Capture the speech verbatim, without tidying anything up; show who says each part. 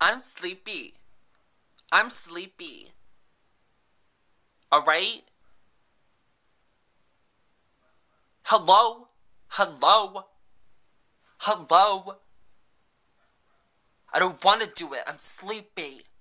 Speaker 1: I'm sleepy. I'm sleepy. Alright? Hello? Hello? Hello? I don't want to do it. I'm sleepy.